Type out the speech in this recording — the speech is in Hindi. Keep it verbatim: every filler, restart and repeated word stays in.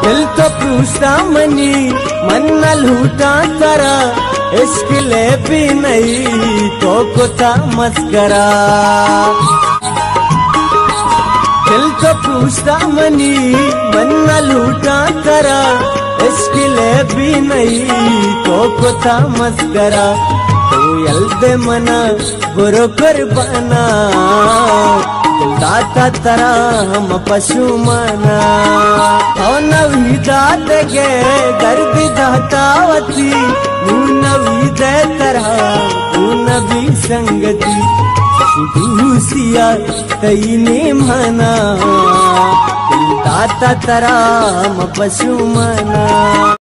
दिल तो पूछता मनी मन न लूटा करा, इसके लिए भी नहीं तो कोता मस्करा। दिल तो पूछता मनी मन न लूटा करा, इसके लिए भी नहीं तो कोता मस्करा। तो यल्दे मना बुरो कर बना, दाता तरा हम पशु मना। और नवी दात गे दर्द दातावती, तू नवी दे तरह तू नवी संगति। दूसिया तईने मना, दाता तरा हम पशु मना।